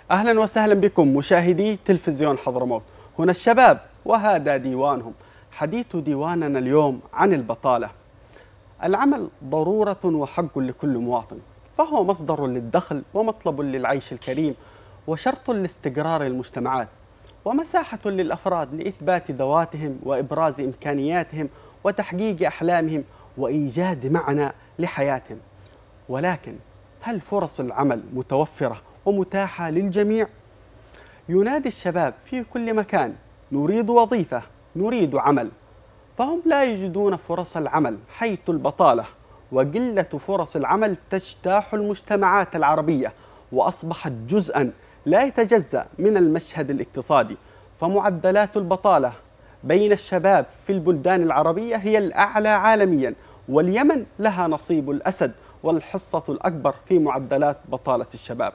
أهلا وسهلا بكم مشاهدي تلفزيون حضرموت. هنا الشباب وهذا ديوانهم. حديث ديواننا اليوم عن البطالة. العمل ضرورة وحق لكل مواطن، فهو مصدر للدخل ومطلب للعيش الكريم وشرط لاستقرار المجتمعات، ومساحة للأفراد لإثبات ذواتهم وإبراز إمكانياتهم وتحقيق أحلامهم وإيجاد معنى لحياتهم. ولكن هل فرص العمل متوفرة ومتاحة للجميع؟ ينادي الشباب في كل مكان: نريد وظيفة، نريد عمل، فهم لا يجدون فرص العمل، حيث البطالة وقلة فرص العمل تجتاح المجتمعات العربية وأصبحت جزءاً لا يتجزأ من المشهد الاقتصادي. فمعدلات البطالة بين الشباب في البلدان العربية هي الأعلى عالمياً، واليمن لها نصيب الأسد والحصة الأكبر في معدلات بطالة الشباب.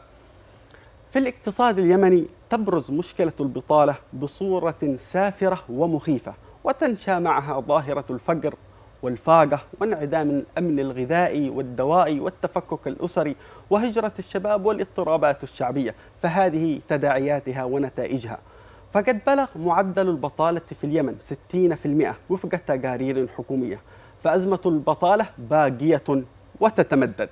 في الاقتصاد اليمني تبرز مشكلة البطالة بصورة سافرة ومخيفة، وتنشأ معها ظاهرة الفقر والفاقة وانعدام الأمن الغذائي والدوائي والتفكك الأسري وهجرة الشباب والاضطرابات الشعبية، فهذه تداعياتها ونتائجها. فقد بلغ معدل البطالة في اليمن 60% وفق تقارير حكومية، فأزمة البطالة باقية وتتمدد.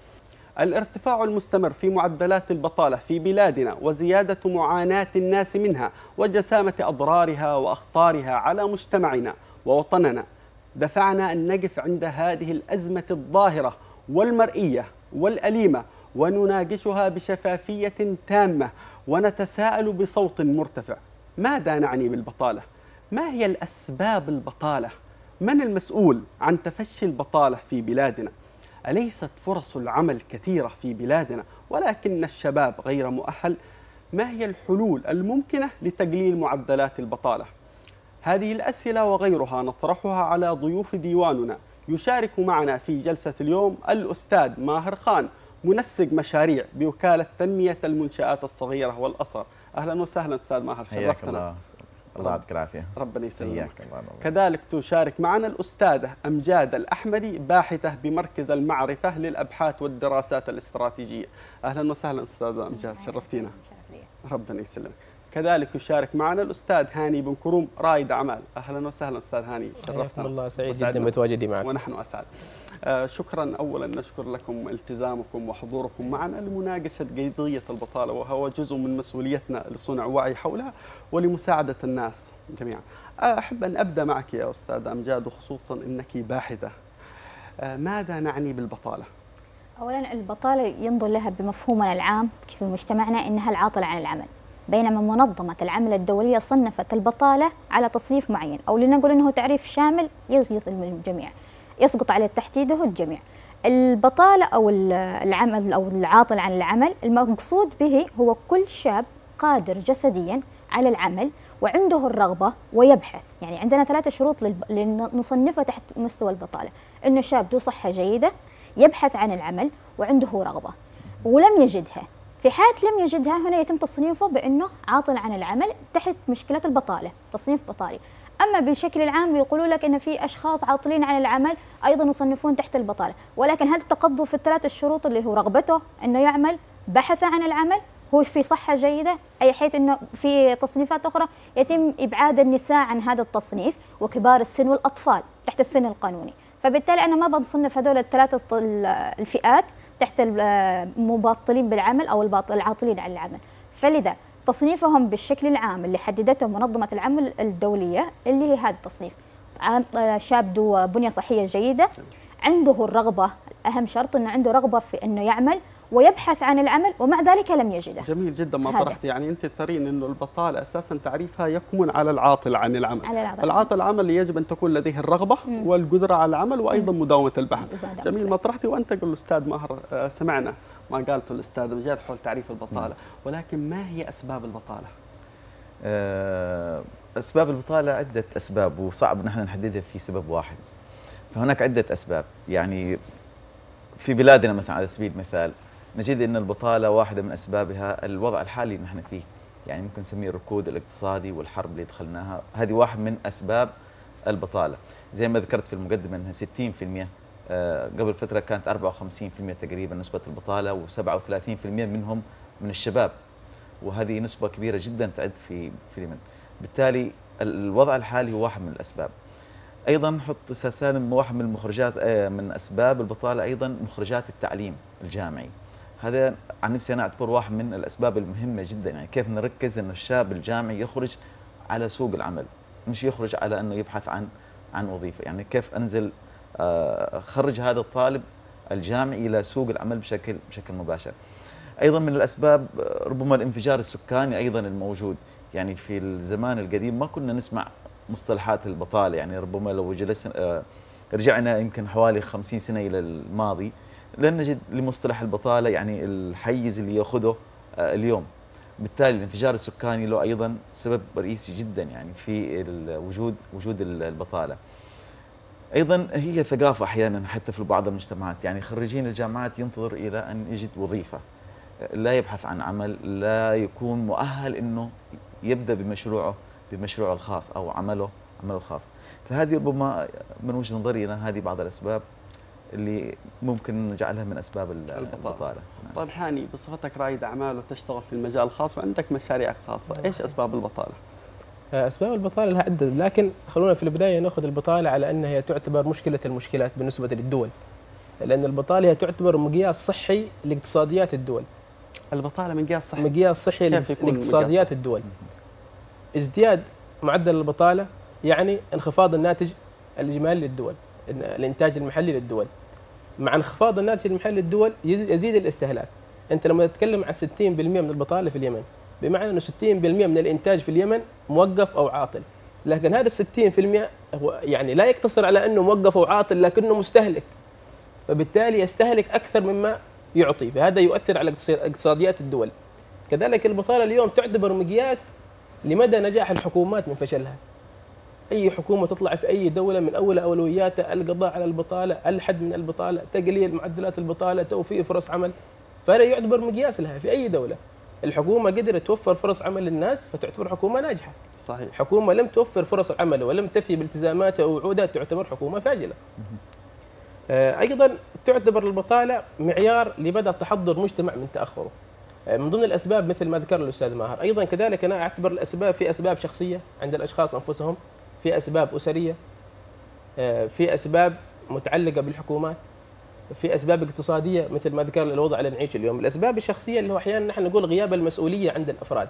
الارتفاع المستمر في معدلات البطالة في بلادنا وزيادة معاناة الناس منها وجسامة أضرارها وأخطارها على مجتمعنا ووطننا دفعنا أن نقف عند هذه الأزمة الظاهرة والمرئية والأليمة ونناقشها بشفافية تامة ونتساءل بصوت مرتفع: ماذا نعني بالبطالة؟ ما هي الأسباب البطالة؟ من المسؤول عن تفشي البطالة في بلادنا؟ أليست فرص العمل كثيرة في بلادنا ولكن الشباب غير مؤهل؟ ما هي الحلول الممكنة لتقليل معدلات البطالة؟ هذه الأسئلة وغيرها نطرحها على ضيوف ديواننا. يشارك معنا في جلسة اليوم الأستاذ ماهر خان، منسق مشاريع بوكالة تنمية المنشآت الصغيرة والأصغر. أهلا وسهلا أستاذ ماهر، شرفتنا. الله يعطيك العافية. ربنا يسلمك. كذلك تشارك معنا الأستاذة أمجاد الأحمدي، باحثة بمركز المعرفة للأبحاث والدراسات الاستراتيجية. أهلا وسهلا أستاذة أمجاد، شرفتينا. ربنا يسلمك. كذلك يشارك معنا الأستاذ هاني بن كروم، رائد أعمال. أهلا وسهلا أستاذ هاني، شرفتنا. الله، سعيد جدا بتواجدي معك. ونحن أسعد. شكرا. أولا نشكر لكم التزامكم وحضوركم معنا لمناقشة قضية البطالة، وهو جزء من مسؤوليتنا لصنع وعي حولها ولمساعدة الناس جميعا. أحب أن أبدأ معك يا أستاذة أمجاد، وخصوصا أنك باحثة. ماذا نعني بالبطالة؟ أولا البطالة ينظر لها بمفهومنا العام في مجتمعنا أنها العاطلة عن العمل، بينما منظمة العمل الدولية صنفت البطالة على تصنيف معين، أو لنقول أنه تعريف شامل يسقط الجميع، يسقط على تحديده الجميع. البطالة أو العمل أو العاطل عن العمل المقصود به هو كل شاب قادر جسديا على العمل وعنده الرغبة ويبحث. يعني عندنا 3 شروط لنصنفها تحت مستوى البطالة: إنه شاب ذو صحة جيدة، يبحث عن العمل، وعنده رغبة ولم يجدها. في حالة لم يجدها هنا يتم تصنيفه بأنه عاطل عن العمل تحت مشكلة البطالة، تصنيف بطالي. أما بالشكل العام يقولوا لك أن في أشخاص عاطلين عن العمل أيضا يصنفون تحت البطالة، ولكن هل تقضوا في ال3 الشروط اللي هو رغبته أنه يعمل، بحث عن العمل، هو في صحة جيدة، أي حيث أنه في تصنيفات أخرى يتم إبعاد النساء عن هذا التصنيف وكبار السن والأطفال تحت السن القانوني. فبالتالي أنا ما بنصنف هذول ال3 الفئات تحت المبطلين بالعمل أو العاطلين عن العمل. فلذا تصنيفهم بالشكل العام اللي حددته منظمة العمل الدولية اللي هي هذا التصنيف: شاب ذو بنية صحية جيدة، عنده الرغبة، أهم شرط أنه عنده رغبة في أنه يعمل ويبحث عن العمل ومع ذلك لم يجده. جميل جدا ما طرحت. يعني أنت ترين أنه البطالة أساسا تعريفها يكمن على العاطل عن العمل. العاطل عن العمل يجب أن تكون لديه الرغبة والقدرة على العمل وأيضا مداومة البحث. جميل ما طرحتي. وأنت قل الأستاذ ماهر، سمعنا ما قالته الأستاذ مجاد حول تعريف البطالة، ولكن ما هي أسباب البطالة؟ أسباب البطالة عدة أسباب، وصعب نحن نحددها في سبب واحد. فهناك عدة أسباب. يعني في بلادنا مثلا على سبيل المثال نجد أن البطالة واحدة من أسبابها الوضع الحالي اللي نحن فيه، يعني ممكن نسميه الركود الاقتصادي والحرب اللي دخلناها، هذه واحد من أسباب البطالة. زي ما ذكرت في المقدمة أنها 60%، قبل فترة كانت 54% تقريبا نسبة البطالة، و37% منهم من الشباب. وهذه نسبة كبيرة جدا تعد في اليمن. بالتالي الوضع الحالي هو واحد من الأسباب. أيضا نحط أستاذ سالم واحد من المخرجات من أسباب البطالة أيضا مخرجات التعليم الجامعي. هذا عن نفسي أنا أعتبر واحد من الأسباب المهمة جدا، يعني كيف نركز أن الشاب الجامعي يخرج على سوق العمل، مش يخرج على أنه يبحث عن وظيفة. يعني كيف أنزل خرج هذا الطالب الجامعي إلى سوق العمل بشكل مباشر. أيضا من الأسباب ربما الانفجار السكاني أيضا الموجود. يعني في الزمان القديم ما كنا نسمع مصطلحات البطالة، يعني ربما لو جلسنا رجعنا يمكن حوالي 50 سنة إلى الماضي لن نجد لمصطلح البطالة يعني الحيز اللي يأخذه اليوم. بالتالي الانفجار السكاني له أيضا سبب رئيسي جدا يعني في وجود البطالة. أيضا هي ثقافة أحيانا حتى في بعض المجتمعات، يعني خريجين الجامعات ينتظر إلى أن يجد وظيفة، لا يبحث عن عمل، لا يكون مؤهل أنه يبدأ بمشروعه الخاص أو عمله الخاص. فهذه ربما من وجهة نظري أنا هذه بعض الأسباب اللي ممكن نجعلها من أسباب البطالة. طيب هاني، بصفتك رائد أعمال وتشتغل في المجال الخاص وعندك مشاريع خاصة، إيش أسباب البطالة؟ أسباب البطالة لها عدة، لكن خلونا في البداية نأخذ البطالة على أنها هي تعتبر مشكلة المشكلات بالنسبة للدول، لأن البطالة هي تعتبر مقياس صحي لاقتصاديات الدول. البطالة مقياس صحي لاقتصاديات الدول. ازدياد معدل البطالة يعني انخفاض الناتج الإجمالي للدول، الإنتاج المحلي للدول. مع انخفاض الناتج المحلي للدول يزيد الاستهلاك. أنت لما تتكلم عن 60% من البطالة في اليمن، بمعنى أنه 60% من الإنتاج في اليمن موقف أو عاطل. لكن هذا 60% هو يعني لا يقتصر على أنه موقف أو عاطل، لكنه مستهلك، فبالتالي يستهلك أكثر مما يعطي، فهذا يؤثر على اقتصاديات الدول. كذلك البطالة اليوم تعتبر مقياس لمدى نجاح الحكومات من فشلها. أي حكومة تطلع في أي دولة من أول أولوياتها القضاء على البطالة، الحد من البطالة، تقليل معدلات البطالة، توفير فرص عمل، فهذا يعتبر مقياس لها في أي دولة. الحكومة قدرت توفر فرص عمل للناس فتعتبر حكومة ناجحة. صحيح. حكومة لم توفر فرص عمل ولم تفي بالتزاماتها ووعودها تعتبر حكومة فاشلة. أيضا تعتبر البطالة معيار لمدى تحضر مجتمع من تأخره. من ضمن الأسباب مثل ما ذكر الأستاذ ماهر، أيضا كذلك أنا أعتبر الأسباب في أسباب شخصية عند الأشخاص أنفسهم، في أسباب أسرية، في أسباب متعلقة بالحكومات، في أسباب اقتصادية مثل ما ذكر الوضع اللي نعيشه اليوم. الأسباب الشخصية اللي هو أحيانا نحن نقول غياب المسؤولية عند الأفراد.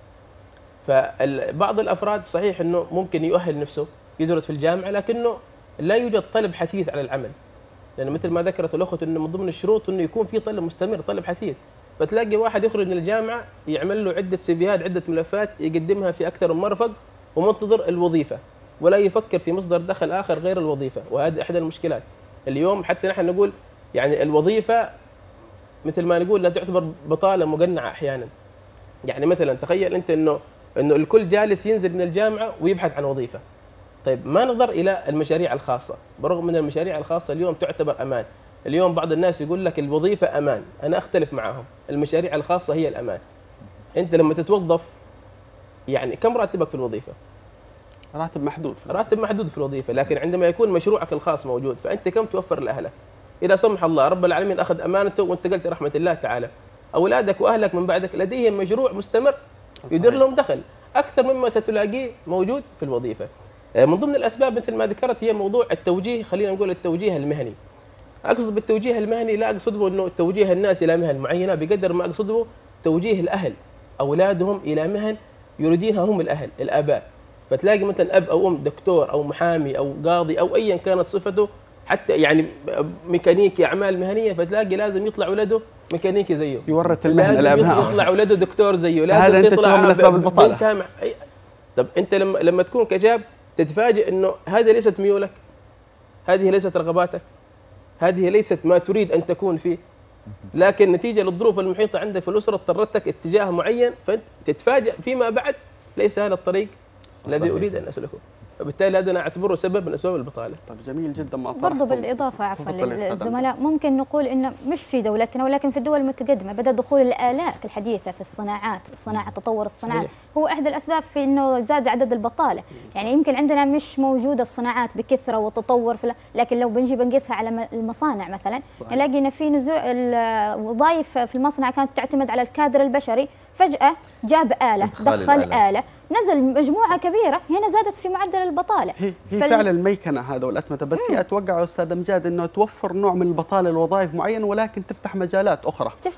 فبعض الأفراد صحيح أنه ممكن يؤهل نفسه يدرس في الجامعة، لكنه لا يوجد طلب حثيث على العمل، لأن مثل ما ذكرت الأخت أنه من ضمن الشروط أنه يكون في طلب مستمر، طلب حثيث. فتلاقي واحد يخرج من الجامعة يعمل له عدة سيفيات، عدة ملفات يقدمها في أكثر من مرفق ومنتظر الوظيفة، ولا يفكر في مصدر دخل آخر غير الوظيفة. وهذه إحدى المشكلات اليوم. حتى نحن نقول يعني الوظيفة مثل ما نقول لا تعتبر بطالة مقنعة أحيانا. يعني مثلا تخيل أنت أنه الكل جالس ينزل من الجامعة ويبحث عن وظيفة. طيب ما نظر إلى المشاريع الخاصة، برغم من المشاريع الخاصة اليوم تعتبر أمان. اليوم بعض الناس يقول لك الوظيفة أمان، أنا أختلف معهم، المشاريع الخاصة هي الأمان. أنت لما تتوظف يعني كم راتبك في الوظيفة؟ راتب محدود في الوظيفة، لكن عندما يكون مشروعك الخاص موجود فأنت كم توفر لأهلك؟ إذا سمح الله رب العالمين أخذ أمانته وانتقلت رحمة الله تعالى، أولادك وأهلك من بعدك لديهم مشروع مستمر يدير لهم دخل أكثر مما ستلاقيه موجود في الوظيفة. من ضمن الأسباب مثل ما ذكرت هي موضوع التوجيه، خلينا نقول التوجيه المهني. أقصد بالتوجيه المهني لا أقصد به أنه توجيه الناس إلى مهن معينة، بقدر ما أقصد به توجيه الأهل أولادهم إلى مهن يريدينها هم الآباء. فتلاقي مثلا أب أو أم دكتور أو محامي أو قاضي أو أيا كانت صفته، حتى يعني ميكانيكي أعمال مهنية، فتلاقي لازم يطلع ولده ميكانيكي زيه، يورث المهنة لازم يطلع ولده دكتور زيه، لازم هذا تطلع من أسباب البطالة. طب أنت لما تكون كشاب تتفاجئ أنه هذه ليست ميولك، هذه ليست رغباتك، هذه ليست ما تريد أن تكون فيه، لكن نتيجة للظروف المحيطة عندك في الأسرة اضطرتك اتجاه معين، فأنت تتفاجئ فيما بعد ليس هذا الطريق الذي أريد أن أسلكه. وبالتالي هذا انا اعتبره سبب من اسباب البطاله. طيب جميل جدا ما برضه بالاضافه عفوا للزملاء ممكن نقول انه مش في دولتنا ولكن في الدول المتقدمه بدا دخول الالات الحديثه في الصناعات، تطور الصناعات هو احدى الاسباب في انه زاد عدد البطاله، يعني يمكن عندنا مش موجوده الصناعات بكثره وتطور لكن لو بنجي بنقيسها على المصانع مثلا نلاقي ان في نزوع الوظائف في المصنع كانت تعتمد على الكادر البشري، فجاه جاب آلة دخل آلة نزل مجموعة كبيرة، هنا زادت في معدل البطالة. هي فعل الميكنة هذا والأتمتة، بس هي أتوقع يا أستاذ أمجاد أنه توفر نوع من البطالة لوظائف معينة ولكن تفتح مجالات أخرى. بس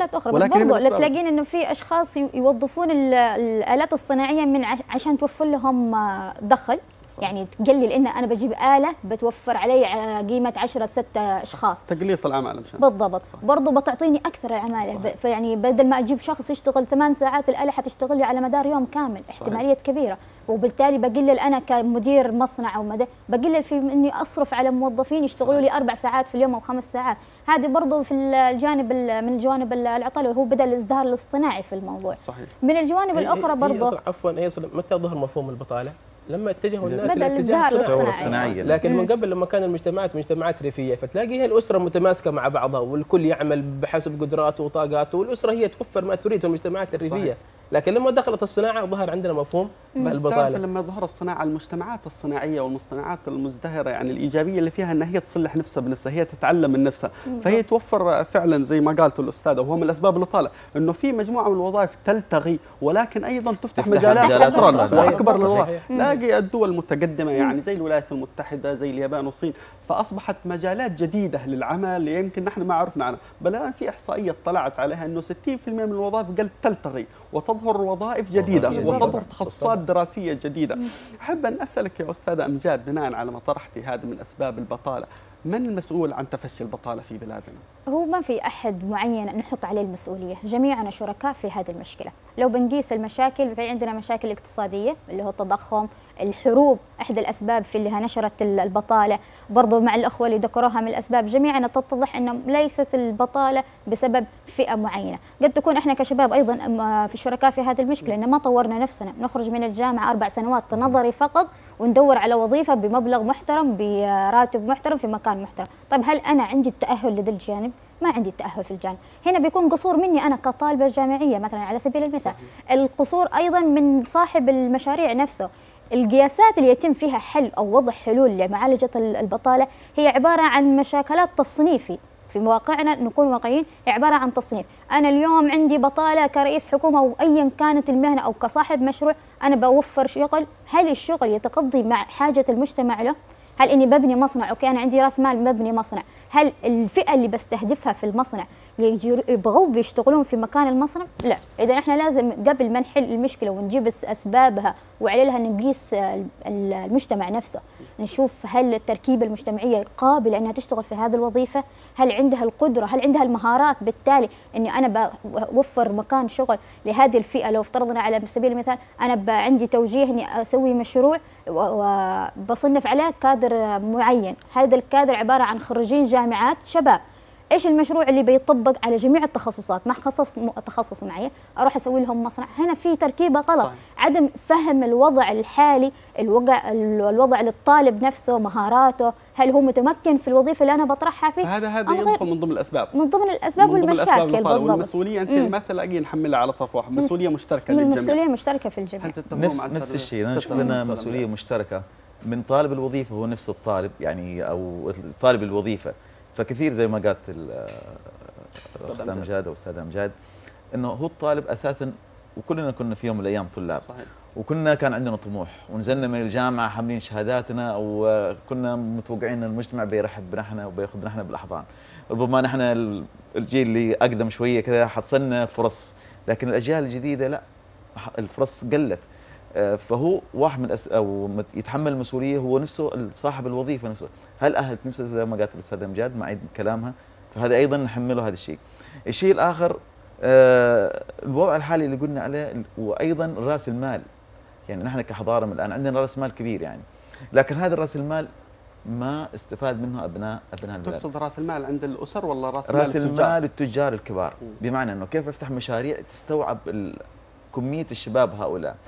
برضه تلاقين أنه في أشخاص يوظفون الآلات الصناعية من عشان توفر لهم دخل، يعني تقلل ان انا بجيب آلة بتوفر علي قيمة 10-6 اشخاص، تقليص العمالة مشان بالضبط. برضه بتعطيني اكثر العمالة، فيعني بدل ما اجيب شخص يشتغل 8 ساعات الآلة حتشتغل لي على مدار يوم كامل، احتمالية كبيرة، وبالتالي بقلل انا كمدير مصنع او بقلل في اني اصرف على موظفين يشتغلوا لي 4 ساعات في اليوم او 5 ساعات. هذه برضه في الجانب من جوانب العطاله، وهو بدا الازدهار الاصطناعي في الموضوع. صحيح. من الجوانب الاخرى برضه عفوا متى ظهر مفهوم البطالة؟ لما اتجهوا الناس بدأ الازدهار الصناعي، لكن من قبل لما كان المجتمعات مجتمعات ريفيه، فتلاقي هي الاسره متماسكه مع بعضها والكل يعمل بحسب قدراته وطاقاته، والاسره هي توفر ما تريد في المجتمعات الريفيه. صحيح. لكن لما دخلت الصناعه ظهر عندنا مفهوم البطاله. لما ظهر الصناعه، المجتمعات الصناعيه والمصطنعات المزدهره يعني الايجابيه اللي فيها ان هي تصلح نفسها بنفسها، هي تتعلم من نفسها، فهي توفر فعلا زي ما قالت الاستاذه، وهو من الاسباب اللي طالع انه في مجموعه من الوظائف تلتغي ولكن ايضا تفتح مجالات اخرى واكبر للوظائف. تلاقي الدول المتقدمه يعني زي الولايات المتحده زي اليابان والصين، فاصبحت مجالات جديده للعمل يمكن نحن ما عرفنا عنها، بل الان في احصائيه طلعت عليها انه 60% من الوظائف قد تلتغي وتظهر وظائف جديده وتظهر تخصصات دراسيه جديده. احب ان اسالك يا استاذه امجاد بناء على ما طرحتي هذا من اسباب البطاله، من المسؤول عن تفشي البطاله في بلادنا؟ هو ما في احد معين نحط عليه المسؤوليه، جميعنا شركاء في هذه المشكله. لو بنقيس المشاكل في عندنا مشاكل اقتصاديه اللي هو التضخم، الحروب احدى الاسباب في اللي نشرت البطاله، برضو مع الاخوه اللي ذكروها من الاسباب، جميعنا تتضح انه ليست البطاله بسبب فئه معينه، قد تكون احنا كشباب ايضا في شركاء في هذه المشكله، ان ما طورنا نفسنا، نخرج من الجامعه 4 سنوات نظري فقط وندور على وظيفه بمبلغ محترم براتب محترم في مكان محترم. طيب هل انا عندي التاهل لذا الجانب؟ ما عندي التأهل في الجانب، هنا بيكون قصور مني أنا كطالبة جامعية مثلا على سبيل المثال. القصور أيضا من صاحب المشاريع نفسه. القياسات اللي يتم فيها حل أو وضع حلول لمعالجة البطالة هي عبارة عن مشاكلات تصنيفي، في مواقعنا نكون واقعيين، عبارة عن تصنيف. أنا اليوم عندي بطالة كرئيس حكومة أو أيا كانت المهنة أو كصاحب مشروع، أنا بوفر شغل، هل الشغل يتقضي مع حاجة المجتمع له؟ هل اني ببني مصنع، اوكي انا عندي راس مال ببني مصنع، هل الفئه اللي بستهدفها في المصنع يبغوا بيشتغلون في مكان المصنع؟ لا. اذا احنا لازم قبل ما نحل المشكله ونجيب اسبابها وعليها نقيس المجتمع نفسه، نشوف هل التركيبه المجتمعيه قابله انها تشتغل في هذه الوظيفه، هل عندها القدره، هل عندها المهارات، بالتالي اني انا بوفر مكان شغل لهذه الفئه. لو افترضنا على سبيل المثال انا عندي توجيه اني اسوي مشروع وبصنف عليه كادر معين، هذا الكادر عباره عن خريجين جامعات شباب، ايش المشروع اللي بيطبق على جميع التخصصات، ما خصص تخصص معين اروح اسوي لهم مصنع؟ هنا في تركيبه غلط. صحيح. عدم فهم الوضع الحالي، الوضع للطالب نفسه، مهاراته، هل هو متمكن في الوظيفه اللي انا بطرحها فيه؟ هذا يدخل من ضمن الاسباب، من ضمن الاسباب والمشاكل بالضبط. والمسؤوليه انت ما تلاقيه نحملها على طرف واحد، مسؤوليه مشتركه للجميع. مسؤوليه مشتركه في الجميع. نفس الشيء، انا اشوف انها مسؤوليه مشتركه من طالب الوظيفه، هو نفسه الطالب يعني او طالب الوظيفه. فكثير زي ما قالت الاخت امجاد او استاذ امجاد، انه هو الطالب اساسا، وكلنا كنا في يوم من الايام طلاب. صحيح. وكنا كان عندنا طموح ونزلنا من الجامعه حاملين شهاداتنا، وكنا متوقعين ان المجتمع بيرحب بنا وبياخذنا احنا بالاحضان. ربما نحن الجيل اللي اقدم شويه كذا حصلنا فرص، لكن الاجيال الجديده لا، الفرص قلت. فهو واحد من او يتحمل المسؤوليه هو نفسه صاحب الوظيفه نفسه، هل اهلت نفسه زي ما قالت الاستاذه امجاد معيد كلامها، فهذا ايضا نحمله هذا الشيء. الشيء الاخر الوضع الحالي اللي قلنا عليه، وايضا راس المال. يعني نحن كحضاره من الان عندنا راس مال كبير يعني، لكن هذا الراس المال ما استفاد منه ابناء البلاد. تقصد راس المال عند الاسر ولا راس المال التجار الكبار؟ بمعنى انه كيف افتح مشاريع تستوعب كميه الشباب هؤلاء.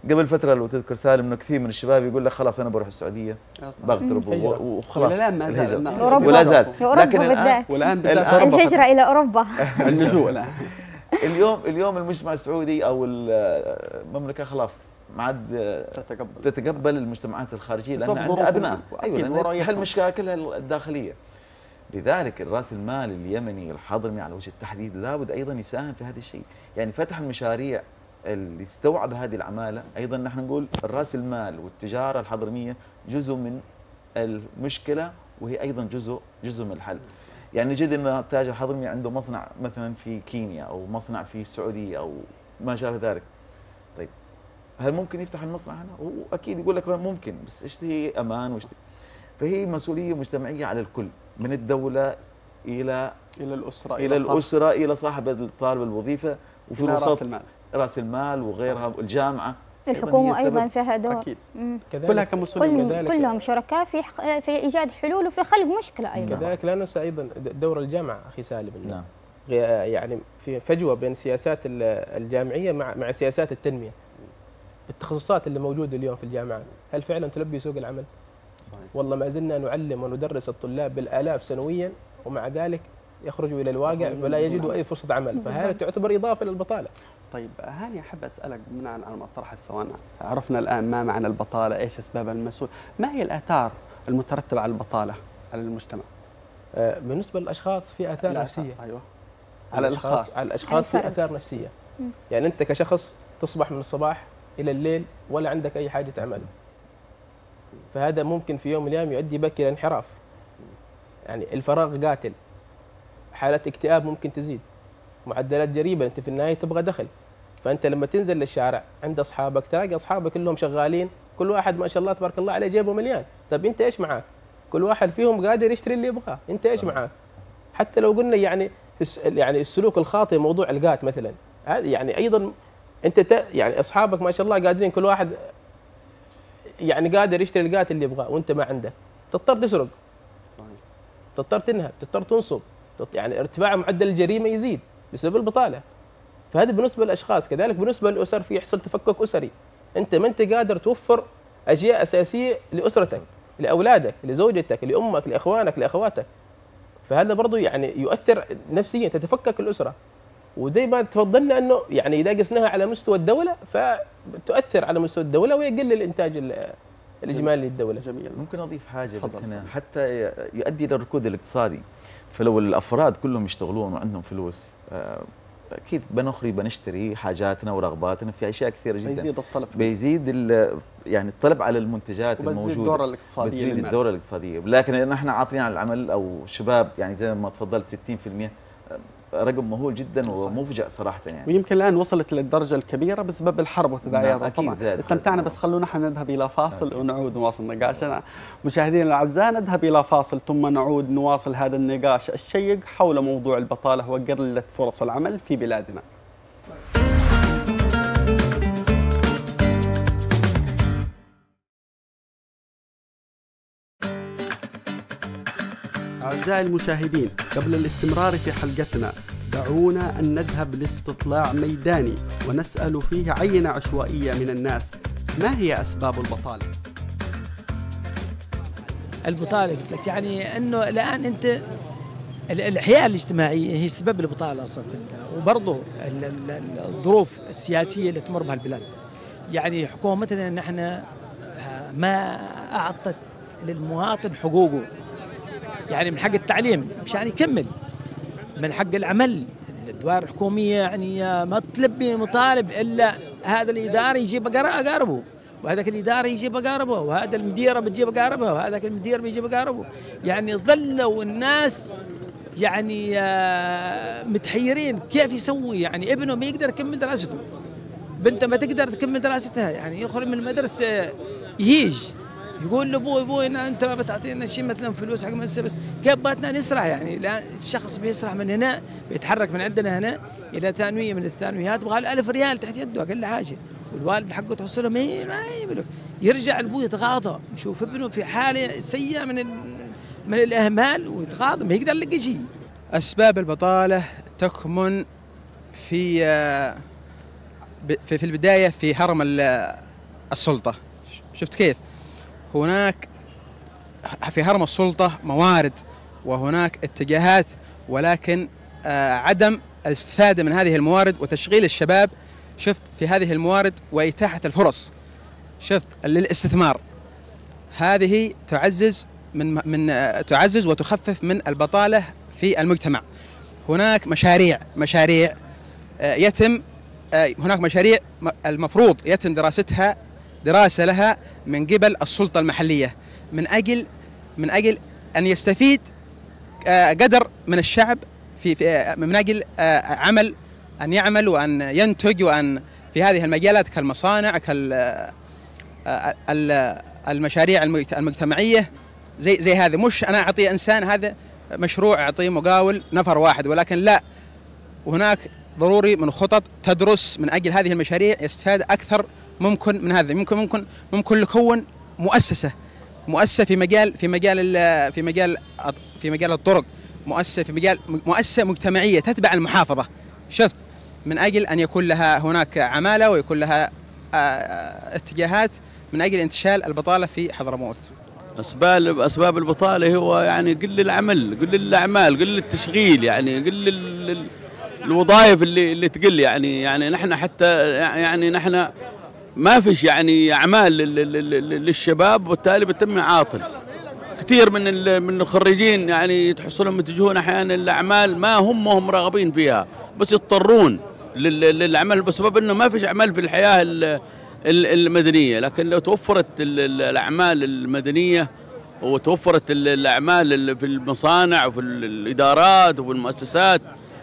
قبل فتره لو تذكر سالم انه كثير من الشباب يقول لك خلاص انا بروح السعوديه بغترب وخلاص. والان ما زال ولا زال. في اوروبا بالذات. والان الهجره الى اوروبا. النزوع الان. اليوم المجتمع السعودي او المملكه خلاص ما عاد تتقبل المجتمعات الخارجيه لان عندها ابناء. ايوه تحل مشاكلها الداخليه. لذلك الراس المال اليمني الحضرمي على وجه التحديد لابد ايضا يساهم في هذا الشيء، يعني فتح المشاريع اللي استوعب هذه العماله. ايضا نحن نقول الراس المال والتجاره الحضرميه جزء من المشكله وهي ايضا جزء من الحل. يعني نجد ان التاجر الحضرمي عنده مصنع مثلا في كينيا او مصنع في السعوديه او ما شابه ذلك. طيب هل ممكن يفتح المصنع هنا؟ هو اكيد يقول لك ممكن، بس ايش هي امان فهي مسؤوليه مجتمعيه على الكل، من الدوله الى الاسره الى صاحب الطالب الوظيفه، وفي الوسط راس المال وغيرها، الجامعه الحكومه ايضا فيها دور. اكيد كلها كمسؤوليه، كلهم شركاء في ايجاد حلول وفي خلق مشكله ايضا. كذلك لا ننسى ايضا دور الجامعه اخي سالم. نعم. يعني في فجوه بين السياسات الجامعيه مع سياسات التنميه. التخصصات اللي موجوده اليوم في الجامعات هل فعلا تلبي سوق العمل؟ صحيح. والله ما زلنا نعلم وندرس الطلاب بالالاف سنويا ومع ذلك يخرجوا الى الواقع ولا يجدوا اي فرصه عمل، فهذا تعتبر اضافه للبطاله. طيب هاني احب اسالك بناء على ما طرح السوانا، عرفنا الان ما معنى البطاله، ايش اسباب المسؤول، ما هي الاثار المترتبه على البطاله على المجتمع؟ بالنسبه للاشخاص في اثار نفسيه. ايوه على الاشخاص في اثار نفسيه. يعني انت كشخص تصبح من الصباح الى الليل ولا عندك اي حاجه تعملها، فهذا ممكن في يوم من الايام يؤدي بك الى انحراف. يعني الفراغ قاتل، حالات اكتئاب ممكن تزيد، معدلات جريمه، انت في النهايه تبغى دخل. فانت لما تنزل للشارع عند اصحابك تلاقي اصحابك كلهم شغالين، كل واحد ما شاء الله تبارك الله عليه جيبه مليان. طب انت ايش معاك؟ كل واحد فيهم قادر يشتري اللي يبغاه، انت ايش معاك؟ حتى لو قلنا يعني السلوك الخاطئ موضوع القات مثلا، هذا يعني ايضا انت يعني اصحابك ما شاء الله قادرين، كل واحد يعني قادر يشتري القات اللي يبغاه وانت ما عندك، تضطر تسرق. صحيح. تضطر تنهب، تضطر تنصب، يعني ارتفاع معدل الجريمه يزيد بسبب البطاله. فهذا بالنسبه للاشخاص، كذلك بالنسبه للاسر في يحصل تفكك اسري، انت ما انت قادر توفر اشياء اساسيه لاسرتك، لاولادك، لزوجتك، لامك، لاخوانك، لاخواتك. فهذا برضه يعني يؤثر نفسيا، تتفكك الاسره. وزي ما تفضلنا انه يعني اذا قسناها على مستوى الدوله فتؤثر على مستوى الدوله ويقل الانتاج الاجمالي للدوله. جميل. ممكن اضيف حاجه بس هنا حتى يؤدي الى الركود الاقتصادي. فلو الافراد كلهم يشتغلون وعندهم فلوس اكيد بنشتري حاجاتنا ورغباتنا في اشياء كثيره جدا. بيزيد الطلب، بيزيد يعني الطلب على المنتجات الموجوده، الدوره الاقتصاديه، بتزيد الدوره الاقتصاديه. لكن نحن عاطلين عن العمل او شباب، يعني زي ما تفضلت 60% رقم مهول جدا ومفجع صراحه يعني. ويمكن الان وصلت للدرجه الكبيره بسبب الحرب وتداعياتها. طبعا استمتعنا، بس خلونا نحن نذهب الى فاصل ونعود نواصل نقاشنا. مشاهدينا الاعزاء نذهب الى فاصل ثم نعود نواصل هذا النقاش الشيق حول موضوع البطاله وقله فرص العمل في بلادنا. أعزائي المشاهدين، قبل الاستمرار في حلقتنا دعونا أن نذهب لاستطلاع ميداني ونسأل فيه عينة عشوائية من الناس ما هي أسباب البطالة؟ البطالة قلت لك يعني أنه الآن أنت الحياة الاجتماعية هي سبب البطالة أصلا، وبرضه الظروف السياسية اللي تمر بها البلاد. يعني حكومتنا نحن ما أعطت للمواطن حقوقه، يعني من حق التعليم مشان يكمل، من حق العمل الادوار الحكوميه يعني ما تلبي مطالب الا هذا الاداري يجيب اقاربه، وهذاك الاداري يجيب اقاربه، وهذا المديره بتجيب اقاربه، وهذاك المدير بيجيب اقاربه. يعني ظلوا الناس يعني متحيرين كيف يسوي. يعني ابنه ما يقدر يكمل دراسته، بنته ما تقدر تكمل دراستها، يعني يخرج من المدرسه يهيج يقول لابوي انت ما بتعطينا شيء مثلا فلوس حق مدرسه، بس كيف باتنا نسرح. يعني لا الشخص بيسرح من هنا، بيتحرك من عندنا هنا الى ثانويه من الثانويات يبغى 1000 ريال تحت يده اقل حاجه، والوالد حقه توصله ما يملك. يرجع الابوي يتغاضى، يشوف ابنه في حاله سيئه من الاهمال ويتغاضى، ما يقدر يلاقي شيء. اسباب البطاله تكمن في البدايه في هرم السلطة. شفت كيف؟ هناك في هرم السلطة موارد وهناك اتجاهات، ولكن عدم الاستفادة من هذه الموارد وتشغيل الشباب شفت في هذه الموارد وإتاحة الفرص شفت للاستثمار، هذه تعزز وتخفف من البطالة في المجتمع. هناك مشاريع يتم هناك مشاريع المفروض يتم دراسة لها من قبل السلطة المحلية من أجل أن يستفيد قدر من الشعب من أجل أن يعمل وأن ينتج وأن في هذه المجالات كالمصانع المشاريع المجتمعية زي هذا. مش أنا أعطي إنسان هذا مشروع أعطيه مقاول نفر واحد، ولكن لا، هناك ضروري من خطط تدرس من أجل هذه المشاريع يستفاد أكثر ممكن من هذا. ممكن نكون مؤسسة في مجال الطرق، مؤسسة مجتمعية تتبع المحافظة شفت، من أجل أن يكون لها هناك عمالة ويكون لها اتجاهات من أجل انتشال البطالة في حضرموت. أسباب البطالة هو يعني قل العمل، قل الأعمال، قل التشغيل، يعني قل الوظائف اللي تقل. يعني نحن حتى يعني نحن ما فيش يعني أعمال للشباب، وبالتالي بتم عاطل. كثير من الخريجين يعني تحصلهم يتجهون أحيانا الأعمال ما هم راغبين فيها، بس يضطرون للعمل بسبب أنه ما فيش أعمال في الحياة المدنية. لكن لو توفرت الأعمال المدنية وتوفرت الأعمال في المصانع وفي الإدارات وفي المؤسسات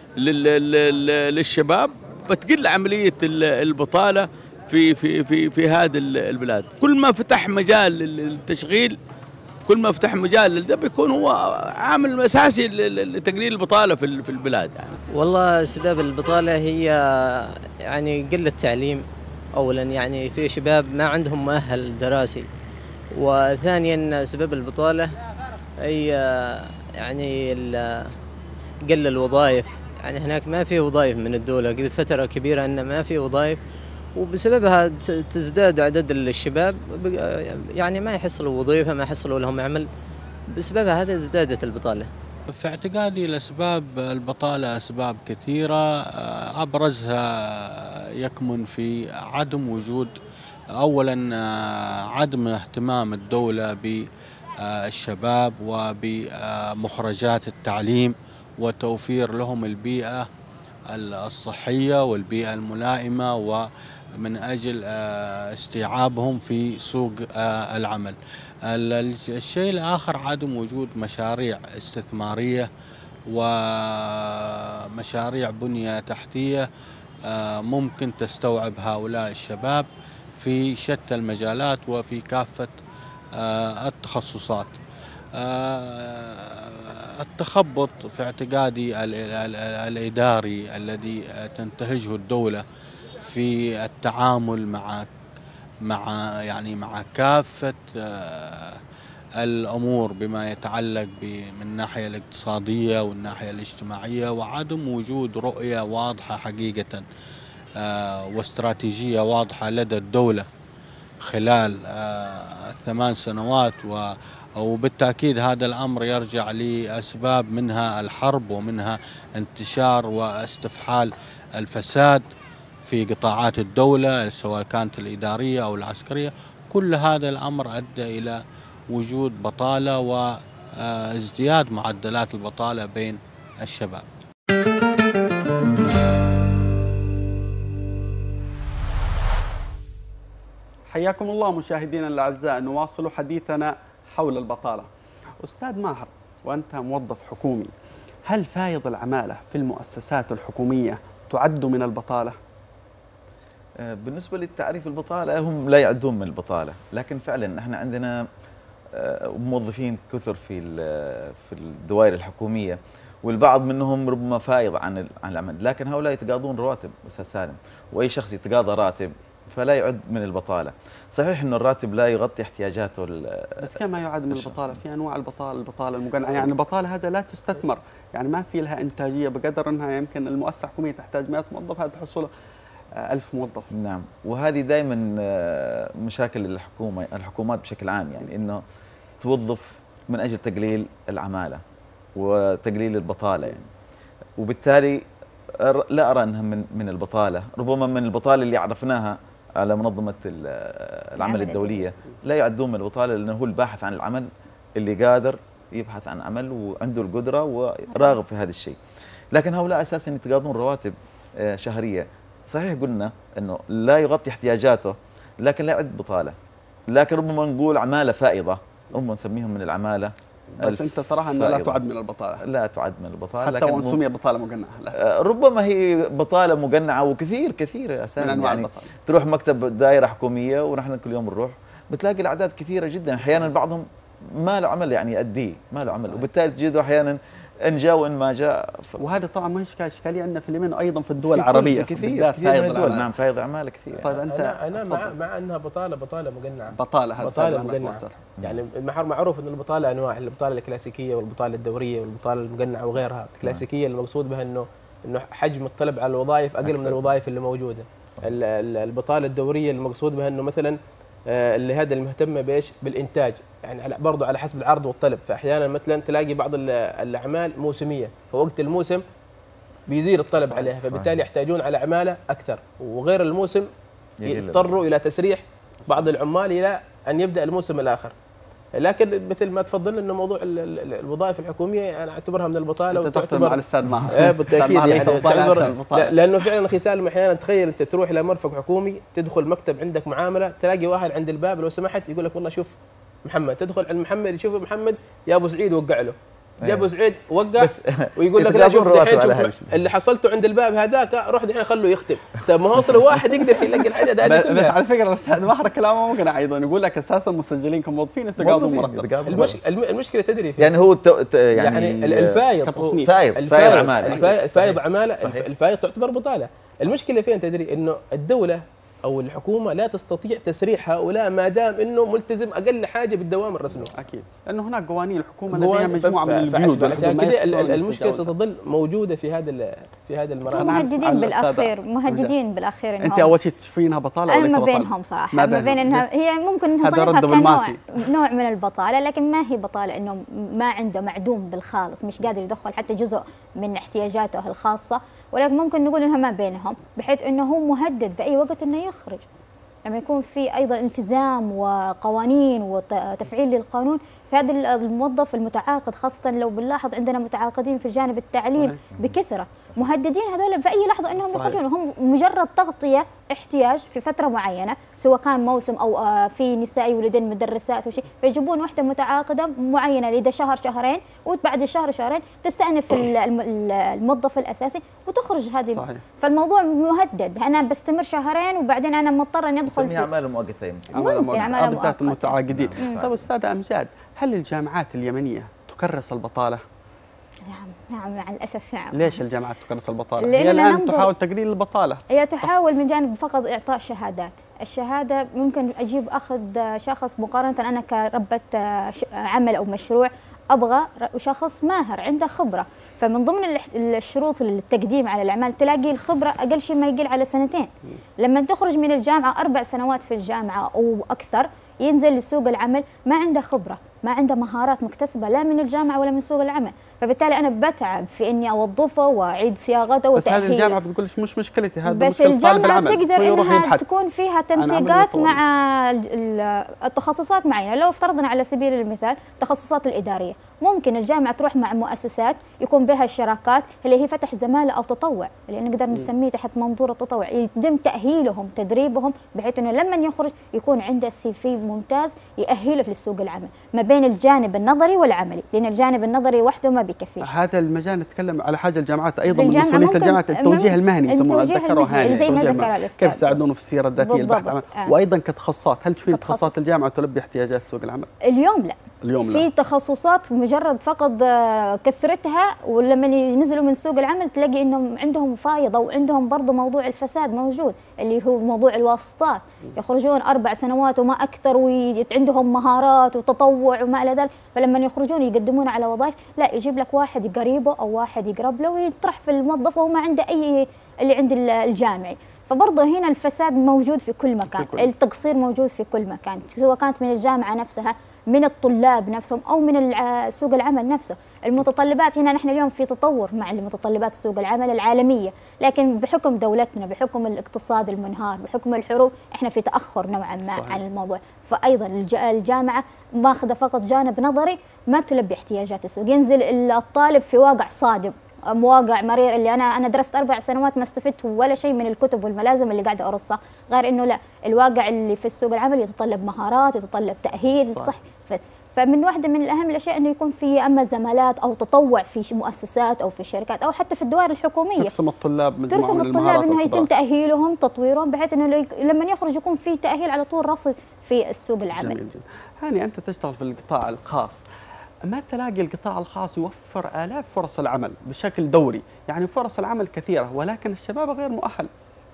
للشباب، بتقل عملية البطالة في هذه البلاد. كل ما فتح مجال للتشغيل، كل ما فتح مجال ده بيكون هو عامل أساسي لتقليل البطالة في البلاد. يعني والله أسباب البطالة هي يعني قلة التعليم أولا، يعني في شباب ما عندهم مؤهل دراسي، وثانيا أسباب البطالة هي يعني قل الوظائف. يعني هناك ما في وظائف من الدولة، قد فترة كبيرة أن ما في وظائف، وبسببها تزداد عدد الشباب يعني ما يحصلوا وظيفة، ما يحصلوا لهم عمل، بسببها هذا ازدادت البطالة. في اعتقادي الأسباب البطالة أسباب كثيرة، أبرزها يكمن في عدم وجود، أولا عدم اهتمام الدولة بالشباب وبمخرجات التعليم وتوفير لهم البيئة الصحية والبيئة الملائمة ومن أجل استيعابهم في سوق العمل. الشيء الآخر عدم وجود مشاريع استثمارية ومشاريع بنية تحتية ممكن تستوعب هؤلاء الشباب في شتى المجالات وفي كافة التخصصات. التخبط في اعتقادي الإداري الذي تنتهجه الدولة في التعامل مع كافة الأمور بما يتعلق من الناحية الاقتصادية والناحية الاجتماعية، وعدم وجود رؤية واضحة حقيقة واستراتيجية واضحة لدى الدولة خلال 8 سنوات. وبالتأكيد هذا الأمر يرجع لأسباب منها الحرب ومنها انتشار واستفحال الفساد في قطاعات الدولة سواء كانت الإدارية أو العسكرية. كل هذا الأمر أدى إلى وجود بطالة وازدياد معدلات البطالة بين الشباب. حياكم الله مشاهدينا الأعزاء، نواصل حديثنا حول البطالة. أستاذ ماهر، وأنت موظف حكومي، هل فايض العمالة في المؤسسات الحكومية تعد من البطالة؟ بالنسبة للتعريف البطالة هم لا يعدون من البطالة، لكن فعلا احنا عندنا موظفين كثر في الدوائر الحكومية، والبعض منهم ربما فائض عن العمل، لكن هؤلاء يتقاضون رواتب أستاذ سالم، وأي شخص يتقاضى راتب فلا يعد من البطالة. صحيح أن الراتب لا يغطي احتياجاته، بس كما يعد من البطالة في أنواع البطالة المقنعة، يعني البطالة هذا لا تستثمر، يعني ما في لها إنتاجية بقدر أنها يمكن المؤسسة الحكومية تحتاج 100 موظف هذا تحصله 1000 موظف. نعم، وهذه دائما مشاكل الحكومات بشكل عام، يعني انه توظف من اجل تقليل العماله وتقليل البطاله يعني. وبالتالي لا ارى انها من البطاله، ربما من البطاله اللي عرفناها على منظمه العمل الدوليه، لا يعدون من البطاله، لانه هو الباحث عن العمل اللي قادر يبحث عن عمل وعنده القدره وراغب في هذا الشيء. لكن هؤلاء اساسا يتقاضون رواتب شهريه، صحيح قلنا انه لا يغطي احتياجاته لكن لا يعد بطاله، لكن ربما نقول عماله فائضه، ربما نسميهم من العماله، بس انت تراها انها لا تعد من البطاله. لا تعد من البطاله، حتى وان سمي بطاله مقنعه. ربما هي بطاله مقنعه، وكثير اساسا من انواع يعني البطاله. تروح مكتب دائره حكوميه، ونحن كل يوم نروح بتلاقي الاعداد كثيره جدا، احيانا بعضهم ما له عمل يعني يؤديه، ما له عمل، وبالتالي تجده احيانا ان جاء وان ما جاء. وهذا طبعا مش اشكاليه عندنا في اليمن، ايضا في الدول العربيه كثير من الدول. نعم، فائض اعمال كثير. طيب انت انا مع انها بطاله مقنعه. بطاله مقنعه يعني معروف ان البطاله انواع، البطاله الكلاسيكيه والبطاله الدوريه والبطاله المقنعه وغيرها. الكلاسيكيه المقصود بها انه حجم الطلب على الوظائف اقل من الوظائف اللي موجوده. البطاله الدوريه المقصود بها انه مثلا اللي هذا المهتمه بايش؟ بالانتاج، يعني برضه على حسب العرض والطلب. فاحيانا مثلا تلاقي بعض الاعمال موسميه، فوقت الموسم بيزيد الطلب عليها، فبالتالي يحتاجون على عماله اكثر، وغير الموسم يضطروا الى تسريح بعض العمال الى ان يبدا الموسم الاخر. لكن مثل ما تفضلنا انه موضوع الوظائف الحكوميه انا اعتبرها من البطاله. انت تختلف مع الاستاذ ماهر. بالتاكيد يعني لانه فعلا خسال احيانا تخيل انت تروح الى مرفق حكومي، تدخل مكتب عندك معامله، تلاقي واحد عند الباب لو سمحت يقول لك والله شوف محمد، تدخل عند محمد يشوف محمد يا ابو سعيد وقع له، يا ابو سعيد وقع ويقول لك لا شوف دحين شوف اللي حصلته عند الباب هذاك، روح دحين خلوه يختم. طيب ما هو اصلا واحد يقدر يلاقي الحاجه هذه. بس على فكره الاستاذ ماهر كلامه ممكن ايضا يقول لك اساسا مسجلين كموظفين يتقاضون مرتب. المشكله تدري يعني هو يعني الفائض عماله الفائض تعتبر بطاله. المشكله فين تدري؟ انه الدوله او الحكومه لا تستطيع تسريح هؤلاء ما دام انه ملتزم اقل حاجه بالدوام الرسمي. اكيد، لانه هناك قوانين الحكومه لديها مجموعه من القيود، عشان كذا المشكله ستظل موجوده في هذا المرحله. مهددين بالاخير انت اول شيء تشوفينها بطاله ولا ما بينهم صراحه، ما بين انها هي ممكن نصنفها كنوع من البطاله، لكن ما هي بطاله انه ما عنده معدوم بالخالص، مش قادر يدخل حتى جزء من احتياجاته الخاصه، ولكن ممكن نقول انها ما بينهم، بحيث انه هو مهدد باي وقت انه يخرج لما يكون في ايضا التزام وقوانين وتفعيل للقانون. فهذا الموظف المتعاقد خاصه لو بنلاحظ عندنا متعاقدين في جانب التعليم بكثره، مهددين هذول في اي لحظه انهم يخرجون، هم مجرد تغطيه احتياج في فتره معينه، سواء كان موسم او في نساء يولدين مدرسات او شيء، فيجيبون وحده متعاقده معينه لدى شهر شهرين، وبعد الشهر شهرين تستأنف الموظف الاساسي وتخرج هذه. صحيح. فالموضوع مهدد، انا بستمر شهرين وبعدين انا مضطر اني ادخل في اعمال مؤقته، يمكن اعمال مؤقته المتعاقدين. طيب استاذ امجاد، هل الجامعات اليمنيه تكرس البطاله؟ نعم مع الاسف نعم. ليش الجامعات تكرس البطاله؟ هي الان تحاول تقليل البطاله. هي تحاول من جانب فقط اعطاء شهادات، الشهاده ممكن اجيب اخذ شخص مقارنه انا كربة عمل او مشروع، ابغى شخص ماهر عنده خبره، فمن ضمن الشروط للتقديم على الاعمال تلاقي الخبره اقل شيء ما يقل على 2 سنين. لما تخرج من الجامعه 4 سنوات في الجامعه او اكثر، ينزل لسوق العمل ما عنده خبره، ما عنده مهارات مكتسبه لا من الجامعه ولا من سوق العمل، فبالتالي انا بتعب في اني اوظفه واعيد صياغته وتاهيله. بس هذه الجامعه بتقول مش مشكلتي، هذا بس الجامعه تقدر انها تكون فيها تنسيقات مع التخصصات معينه. لو افترضنا على سبيل المثال التخصصات الاداريه، ممكن الجامعه تروح مع مؤسسات يكون بها شراكات اللي هي فتح زماله او تطوع، اللي نقدر نسميه تحت منظور التطوع، يتم تاهيلهم تدريبهم بحيث انه لما يخرج يكون عنده CV ممتاز يأهله للسوق العمل، ما بين الجانب النظري والعملي، لان الجانب النظري وحده ما بيكفيش. هذا المجال نتكلم على حاجه الجامعات ايضا من مسؤوليه الجامعات التوجيه المهني يسمونه، ذكروا هذه زي ما ذكر الاستاذ، كيف يساعدونه في السيره الذاتيه البحث عن وايضا كتخصصات. هل تشوفين تخصصات الجامعه تلبي احتياجات سوق العمل؟ اليوم لا، في تخصصات مجرد فقط كثرتها، ولما ينزلوا من سوق العمل تلاقي انهم عندهم فايضه، وعندهم برضه موضوع الفساد موجود اللي هو موضوع الواسطات، يخرجون 4 سنوات وما اكثر وعندهم مهارات وتطوع وما الى ذلك، فلما يخرجون يقدمون على وظائف لا يجيب لك واحد قريبه او واحد يقرب له ويطرح في الموظف وهو ما عنده اي اللي عند الجامعي. فبرضه هنا الفساد موجود في كل مكان، التقصير موجود في كل مكان، سواء كانت من الجامعة نفسها، من الطلاب نفسهم، أو من سوق العمل نفسه. المتطلبات هنا نحن اليوم في تطور مع المتطلبات سوق العمل العالمية، لكن بحكم دولتنا، بحكم الاقتصاد المنهار، بحكم الحروب، احنا في تأخر نوعا ما صحيح. عن الموضوع. فأيضا الجامعة ماخذة فقط جانب نظري، ما تلبي احتياجات السوق. ينزل الطالب في واقع صادم، مواقع مرير، اللي انا درست 4 سنوات ما استفدت ولا شيء من الكتب والملازم اللي قاعده ارصها، غير انه لا، الواقع اللي في السوق العمل يتطلب مهارات، يتطلب تاهيل صح. فمن واحده من الاهم الاشياء انه يكون في اما زمالات او تطوع في مؤسسات او في شركات او حتى في الدوائر الحكوميه، ترسم الطلاب انه يتم تاهيلهم تطويرهم، بحيث انه لما يخرج يكون في تاهيل على طول رصد في السوق العمل. جميل جدا. هاني، انت تشتغل في القطاع الخاص، ما تلاقي القطاع الخاص يوفر آلاف فرص العمل بشكل دوري، يعني فرص العمل كثيرة ولكن الشباب غير مؤهل.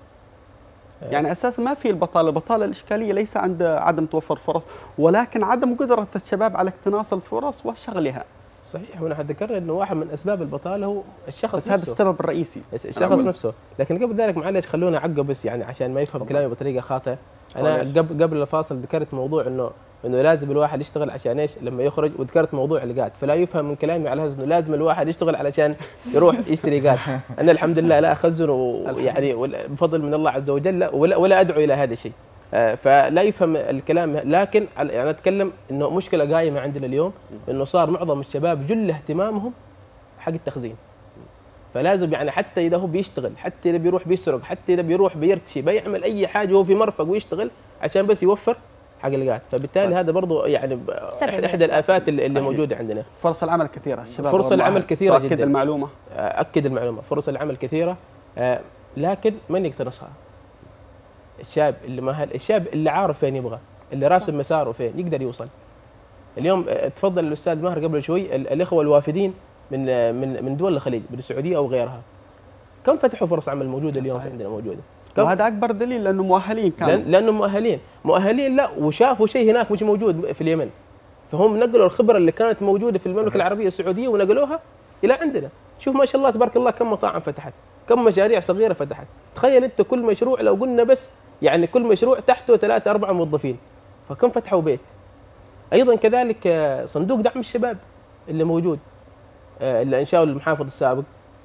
يعني أساسا ما في البطالة الإشكالية ليس عند عدم توفر فرص، ولكن عدم قدرة الشباب على اقتناص الفرص وشغلها. صحيح، ونحن ذكرنا انه واحد من اسباب البطاله هو الشخص بس نفسه. هذا السبب الرئيسي، الشخص نفسه. لكن قبل ذلك معلش خلونا اعقب بس، يعني عشان ما يفهم كلامي بطريقه خاطئه. انا قبل الفاصل ذكرت موضوع انه لازم الواحد يشتغل عشان ايش لما يخرج، وذكرت موضوع القاد، فلا يفهم من كلامي على اساس انه لازم الواحد يشتغل علشان يروح يشتري قاد. انا الحمد لله لا اخزن، ويعني بفضل من الله عز وجل ولا ادعو الى هذا الشيء. فلا يفهم الكلام. لكن انا اتكلم انه مشكله قايمه عندنا اليوم، انه صار معظم الشباب جل اهتمامهم حق التخزين. فلازم يعني حتى اذا هو بيشتغل، حتى اذا بيروح بيسرق، حتى اذا بيروح بيرتشي، بيعمل اي حاجه وهو في مرفق ويشتغل عشان بس يوفر حق القاد. فبالتالي هذا برضو يعني احدى الافات اللي موجوده عندنا. فرص العمل كثيره، الشباب فرص العمل كثيره جدا. اكد المعلومه فرص العمل كثيره، لكن من يقتنصها؟ الشاب اللي مهل، الشاب اللي عارف فين يبغى، اللي راسم مساره فين يقدر يوصل. اليوم تفضل الاستاذ ماهر قبل شوي، الاخوه الوافدين من دول الخليج، من السعوديه او غيرها، كم فتحوا فرص عمل موجوده اليوم عندنا موجوده؟ وهذا اكبر دليل لانه مؤهلين كانوا، لانه مؤهلين لا، وشافوا شيء هناك مش موجود في اليمن، فهم نقلوا الخبره اللي كانت موجوده في المملكه العربيه السعوديه ونقلوها الى عندنا. شوف ما شاء الله تبارك الله كم مطاعم فتحت، كم مشاريع صغيره فتحت. تخيل انت كل مشروع لو قلنا بس يعني كل مشروع تحته 3 4 موظفين، فكم فتحوا بيت. ايضا كذلك صندوق دعم الشباب اللي موجود، اللي انشاه المحافظ السابق،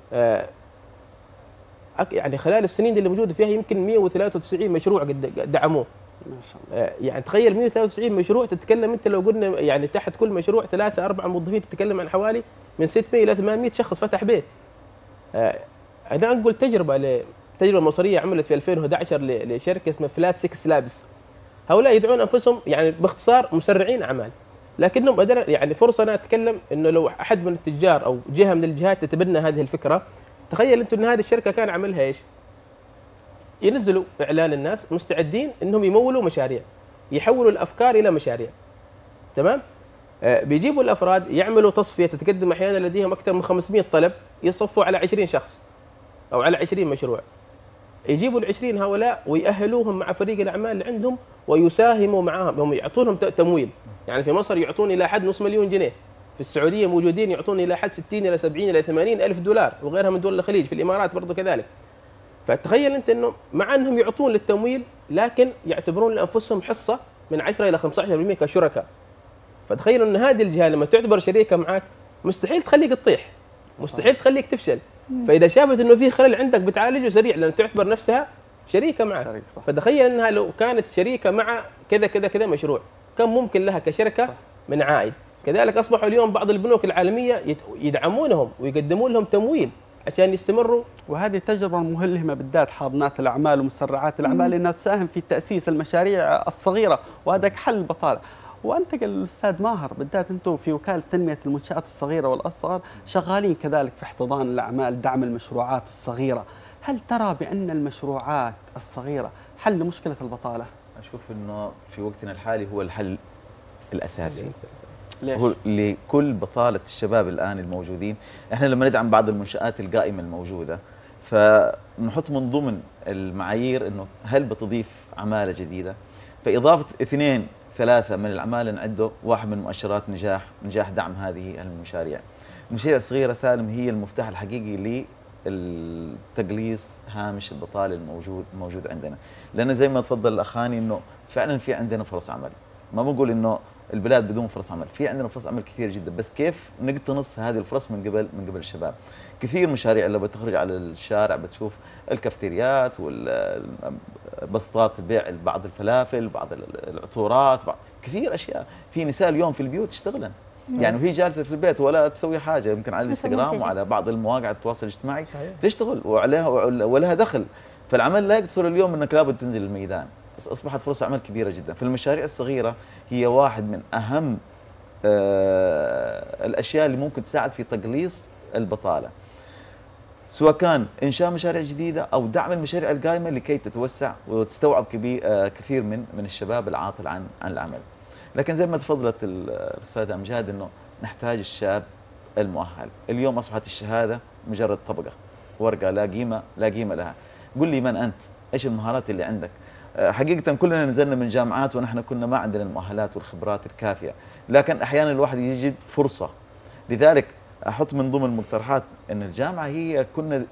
يعني خلال السنين اللي موجوده فيها يمكن 193 مشروع قد دعموه. ما شاء الله. يعني تخيل 193 مشروع، تتكلم انت لو قلنا يعني تحت كل مشروع 3 4 موظفين، تتكلم عن حوالي من 600 الى 800 شخص فتح بيت. انا انقل تجربه مصريه عملت في 2011 لشركه اسمها فلات 6 سلابس. هؤلاء يدعون انفسهم يعني باختصار مسرعين اعمال، لكنهم يعني فرصه انا اتكلم انه لو احد من التجار او جهه من الجهات تتبنى هذه الفكره، تخيل انتم ان هذه الشركه كان عملها ايش؟ ينزلوا اعلان الناس مستعدين انهم يمولوا مشاريع، يحولوا الافكار الى مشاريع. تمام؟ بيجيبوا الافراد يعملوا تصفيه، تتقدم احيانا لديهم اكثر من 500 طلب، يصفوا على 20 شخص او على 20 مشروع. يجيبوا ال20 هؤلاء ويأهلوهم مع فريق الاعمال اللي عندهم ويساهموا معاهم، هم يعطونهم تمويل. يعني في مصر يعطون الى حد نص مليون جنيه، في السعوديه موجودين يعطون الى حد 60 الى 70 الى 80 الف دولار، وغيرها من دول الخليج، في الامارات برضو كذلك. فتخيل انت انه مع انهم يعطون للتمويل، لكن يعتبرون لانفسهم حصه من 10 الى 15% كشركاء. فتخيل ان هذه الجهه لما تعتبر شريكه معك مستحيل تخليك تطيح، مستحيل تخليك تفشل. فاذا شافت انه في خلل عندك بتعالجه سريع، لان تعتبر نفسها شريكه معك. فتخيل انها لو كانت شريكه مع كذا كذا كذا مشروع، كم ممكن لها كشركه من عائد. كذلك اصبحوا اليوم بعض البنوك العالميه يدعمونهم ويقدمون لهم تمويل عشان يستمروا. وهذه تجربه ملهمه بالذات حاضنات الاعمال ومسرعات الاعمال، لانها تساهم في تاسيس المشاريع الصغيره، وهذا حل البطاله. وانتقل الاستاذ ماهر، بالذات انتم في وكاله تنميه المنشات الصغيره والاصغر شغالين كذلك في احتضان الاعمال، دعم المشروعات الصغيره. هل ترى بان المشروعات الصغيره حل لمشكله البطاله؟ اشوف انه في وقتنا الحالي هو الحل الاساسي. ليش؟ هو لكل بطاله الشباب الان الموجودين. احنا لما ندعم بعض المنشات القائمه الموجوده، فنحط من ضمن المعايير انه هل بتضيف عماله جديده؟ فاضافه 2 3 من العماله نعده واحد من مؤشرات نجاح دعم هذه المشاريع. المشاريع الصغيره سالم هي المفتاح الحقيقي تقليص هامش البطاله الموجود عندنا، لان زي ما تفضل الاخاني انه فعلا في عندنا فرص عمل، ما بنقول انه البلاد بدون فرص عمل، في عندنا فرص عمل كثير جدا، بس كيف نقتنص هذه الفرص من قبل الشباب؟ كثير مشاريع اللي بتخرج على الشارع بتشوف الكافتريات والبسطات بيع بعض الفلافل، بعض العطورات، كثير اشياء، في نساء اليوم في البيوت تشتغلن يعني وهي جالسه في البيت ولا تسوي حاجه، يمكن على الانستغرام وعلى بعض المواقع التواصل الاجتماعي تشتغل وعليها ولها دخل، فالعمل لا يقتصر اليوم انك لابد تنزل الميدان، بس اصبحت فرص عمل كبيره جدا، فالمشاريع الصغيره هي واحد من اهم الاشياء اللي ممكن تساعد في تقليص البطاله، سواء كان انشاء مشاريع جديده او دعم المشاريع القائمه لكي تتوسع وتستوعب كثير من الشباب العاطل عن العمل. لكن زي ما تفضلت الاستاذه امجاد انه نحتاج الشاب المؤهل، اليوم اصبحت الشهاده مجرد طبقه ورقه لا قيمه لها، قل لي من انت؟ ايش المهارات اللي عندك؟ حقيقه كلنا نزلنا من جامعات ونحن كنا ما عندنا المؤهلات والخبرات الكافيه، لكن احيانا الواحد يجد فرصه، لذلك احط من ضمن المقترحات ان الجامعه هي كنا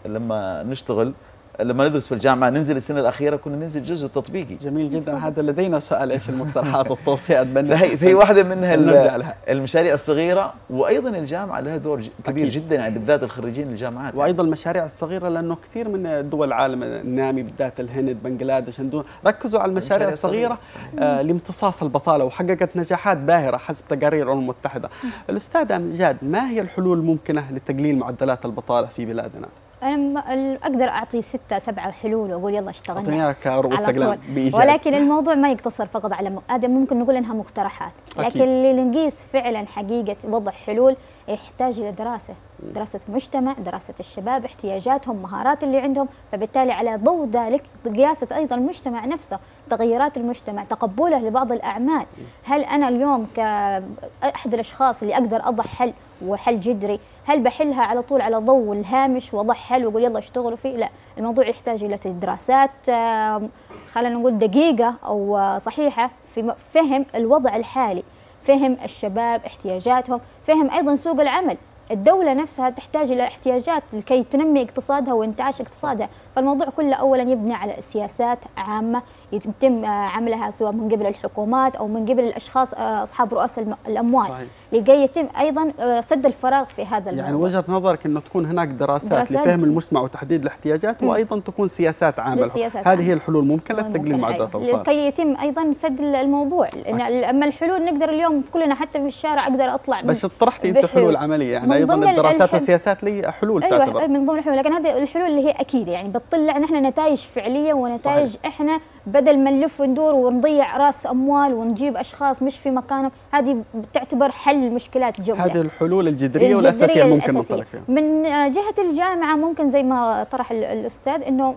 لما ندرس في الجامعه ننزل السنه الاخيره كنا ننزل جزء تطبيقي. جميل جدا، هذا لدينا سؤال ايش المقترحات والتوصيات فهي واحده منها المشاريع الصغيره، وايضا الجامعه لها دور كبير جدا يعني بالذات الخريجين الجامعات، وايضا المشاريع الصغيره لانه كثير من دول العالم النامي بالذات الهند بنغلاديش ركزوا على المشاريع الصغيره لامتصاص البطاله وحققت نجاحات باهره حسب تقارير الامم المتحده. الاستاذ امجاد، ما هي الحلول الممكنه لتقليل معدلات البطاله في بلادنا؟ أنا أقدر أعطي 6 7 حلول وأقول يلا اشتغلنا على طول، ولكن الموضوع ما يقتصر فقط على هذا، ممكن نقول إنها مقترحات، لكن اللي نقيس فعلا حقيقة وضع حلول يحتاج إلى دراسة مجتمع، دراسة الشباب، احتياجاتهم، مهارات اللي عندهم، فبالتالي على ضوء ذلك قياسة أيضا المجتمع نفسه، تغيرات المجتمع، تقبله لبعض الأعمال، هل أنا اليوم كأحد الأشخاص اللي أقدر أضع حل وحل جذري، هل بحلها على طول على ضوء الهامش وضع حل وأقول يلا اشتغلوا فيه؟ لا، الموضوع يحتاج إلى دراسات خلينا نقول دقيقة أو صحيحة في فهم الوضع الحالي، فهم الشباب احتياجاتهم، فهم أيضا سوق العمل. الدولة نفسها تحتاج إلى احتياجات لكي تنمي اقتصادها وانتعاش اقتصادها، فالموضوع كله أولا يبني على سياسات عامة يتم عملها سواء من قبل الحكومات أو من قبل الأشخاص أصحاب رؤوس الأموال، لكي يتم أيضا سد الفراغ في هذا الموضوع. يعني وجهة نظرك أنه تكون هناك دراسات لفهم المجتمع وتحديد الاحتياجات وأيضا تكون سياسات عامة، هذه هي الحلول ممكن لتقليل معدلات البطالة لكي يتم أيضا سد الموضوع. أما الحلول نقدر اليوم كلنا حتى في الشارع أقدر أطلع بس طرحتي أنت حلول عملية، يعني أيضا الدراسات والسياسات لي حلول أيوة تعتبر من ضمن الحلول، لكن هذه الحلول اللي هي أكيد يعني بتطلع نحن نتائج فعلية ونتائج صحيح. إحنا بدل ما نلف وندور ونضيع راس أموال ونجيب أشخاص مش في مكانهم، هذه بتعتبر حل مشكلات جملة. هذه الحلول الجذرية والأساسية ممكن ننطلق فيها. من جهة الجامعة ممكن زي ما طرح الأستاذ إنه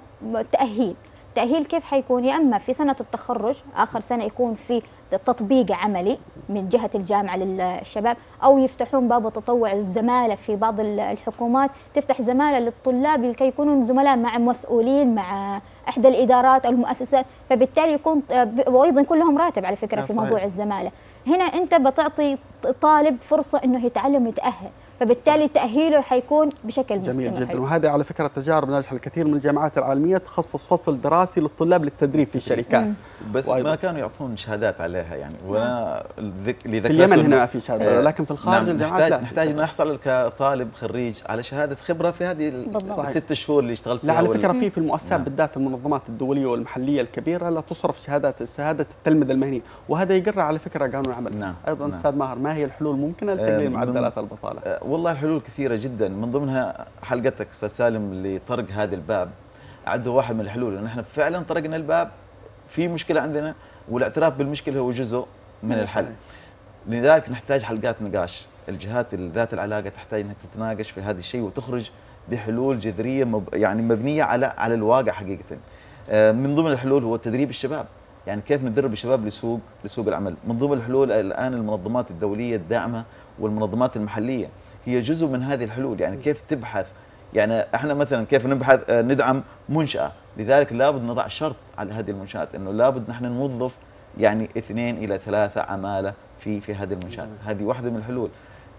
تأهيل كيف حيكون؟ يا أما في سنة التخرج آخر سنة يكون في تطبيق عملي من جهة الجامعة للشباب، أو يفتحون باب التطوع الزمالة في بعض الحكومات تفتح زمالة للطلاب لكي يكونوا زملاء مع مسؤولين مع إحدى الإدارات أو المؤسسات، فبالتالي يكون وأيضا يكون لهم راتب على فكرة في موضوع الزمالة. هنا أنت بتعطي طالب فرصة إنه يتعلم ويتأهل، فبالتالي تأهيله حيكون بشكل مستمر. جميل جدا، وهذه على فكرة تجارب ناجحة. الكثير من الجامعات العالمية تخصص فصل دراسي للطلاب للتدريب في الشركات، بس ما كانوا يعطون شهادات عليها يعني، وانا في اليمن هنا ما في شهادة، لكن في الخارج الجامعات نحتاج انه يحصل كطالب خريج على شهادة خبرة في هذه ال6 شهور اللي اشتغلت فيها. لا على فكرة في المؤسسات بالذات المنظمات الدولية والمحلية الكبيرة لا تصرف شهادة التلمذة المهنية، وهذا يقر على فكرة قانون العمل. ايضا استاذ ماهر، ما هي الحلول ممكنة لتقليل معدلات البطالة؟ والله الحلول كثيرة جدا، من ضمنها حلقتك استاذ سالم لطرق هذا الباب، أعده واحد من الحلول، لأن احنا فعلا طرقنا الباب، في مشكلة عندنا والاعتراف بالمشكلة هو جزء من الحل. لذلك نحتاج حلقات نقاش، الجهات ذات العلاقة تحتاج انها تتناقش في هذا الشيء وتخرج بحلول جذرية يعني مبنية على الواقع حقيقة. من ضمن الحلول هو تدريب الشباب، يعني كيف ندرب الشباب لسوق العمل. من ضمن الحلول الآن المنظمات الدولية الداعمة والمنظمات المحلية هي جزء من هذه الحلول، يعني كيف تبحث، يعني احنا مثلا كيف نبحث ندعم منشأة، لذلك لابد نضع شرط على هذه المنشآت انه لابد نحن نوظف يعني 2 إلى 3 عمالة في هذه المنشآت، هذه واحدة من الحلول.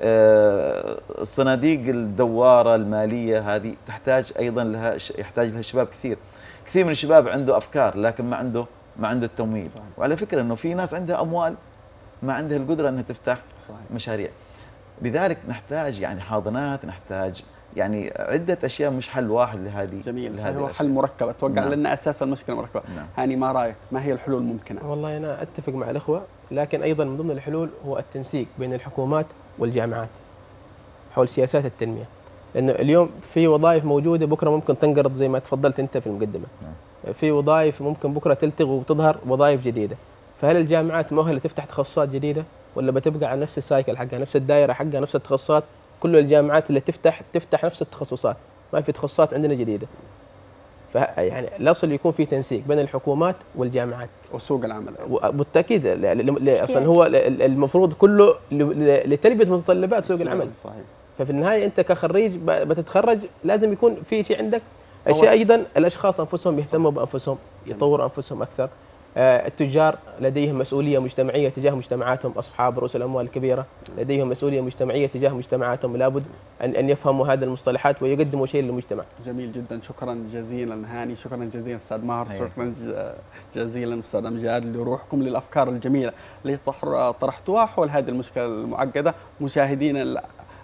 الصناديق الدواره الماليه هذه تحتاج ايضا يحتاج لها الشباب كثير من الشباب عنده افكار لكن ما عنده التمويل. صحيح. وعلى فكره انه في ناس عندها اموال ما عندها القدره انها تفتح صحيح. مشاريع. لذلك نحتاج يعني حاضنات، نحتاج يعني عده اشياء، مش حل واحد لهذه. جميل، هو حل مركب اتوقع. نعم. لان اساس المشكله مركبه. نعم. هاني ما رايك؟ ما هي الحلول الممكنه؟ والله انا اتفق مع الاخوه، لكن ايضا من ضمن الحلول هو التنسيق بين الحكومات والجامعات حول سياسات التنميه، لانه اليوم في وظائف موجوده بكره ممكن تنقرض زي ما تفضلت انت في المقدمه. نعم. في وظائف ممكن بكره تلتغ وتظهر وظائف جديده، فهل الجامعات مؤهله تفتح تخصصات جديده ولا بتبقى على نفس السايكل حقها، نفس الدائره حقها، نفس التخصصات؟ كل الجامعات اللي تفتح نفس التخصصات، ما في تخصصات عندنا جديده. فيعني الاصل يكون في تنسيق بين الحكومات والجامعات وسوق العمل. بالتاكيد اصلا هو المفروض كله لتلبيه متطلبات سوق العمل. صحيح. ففي النهايه انت كخريج بتتخرج لازم يكون في شيء عندك. الشيء ايضا الاشخاص انفسهم يهتموا بانفسهم، يطوروا انفسهم اكثر. التجار لديهم مسؤوليه مجتمعيه تجاه مجتمعاتهم، اصحاب رؤوس الاموال الكبيره لديهم مسؤوليه مجتمعيه تجاه مجتمعاتهم، لابد ان يفهموا هذه المصطلحات ويقدموا شيء للمجتمع. جميل جدا، شكرا جزيلا هاني، شكرا جزيلا استاذ ماهر، شكرا جزيلا استاذ امجاد لروحكم للافكار الجميله اللي طرحتوها حول هذه المشكله المعقده. مشاهدينا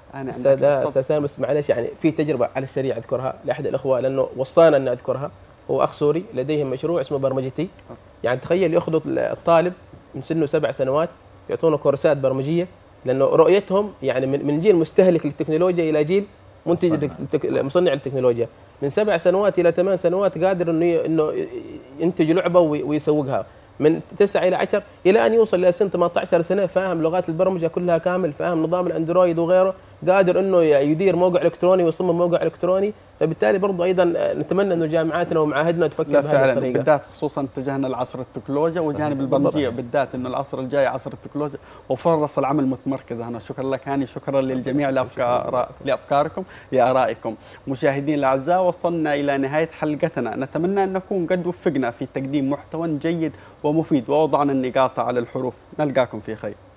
استاذ سامي، بس معلش يعني في تجربه على السريع اذكرها لاحد الاخوه لانه وصانا ان اذكرها. هو اخ سوري لديهم مشروع اسمه برمجتي. يعني تخيل ياخذوا الطالب من سنه 7 سنوات يعطونه كورسات برمجيه، لانه رؤيتهم يعني من جيل مستهلك للتكنولوجيا الى جيل منتج مصنع للتكنولوجيا. من 7 سنوات الى 8 سنوات قادر انه ينتج لعبه ويسوقها. من 9 إلى 10 إلى أن يوصل إلى سن 18 سنة فاهم لغات البرمجة كلها كامل، فاهم نظام الأندرويد وغيره، قادر إنه يدير موقع إلكتروني ويصمم موقع إلكتروني. فبالتالي برضو أيضا نتمنى إنه جامعاتنا ومعاهدنا تفكر بهذه الطريقة. بالذات خصوصا اتجهنا لعصر التكنولوجيا وجانب البرمجية بالذات، إنه العصر الجاي عصر التكنولوجيا وفرص العمل متمركزة هنا. شكرا لك هاني، شكرا للجميع لأفكاركم لآرائكم. مشاهدين الأعزاء، وصلنا إلى نهاية حلقتنا. نتمنى أن نكون قد وفقنا في تقديم محتوى جيد ومفيد ووضعنا النقاط على الحروف. نلقاكم في خير.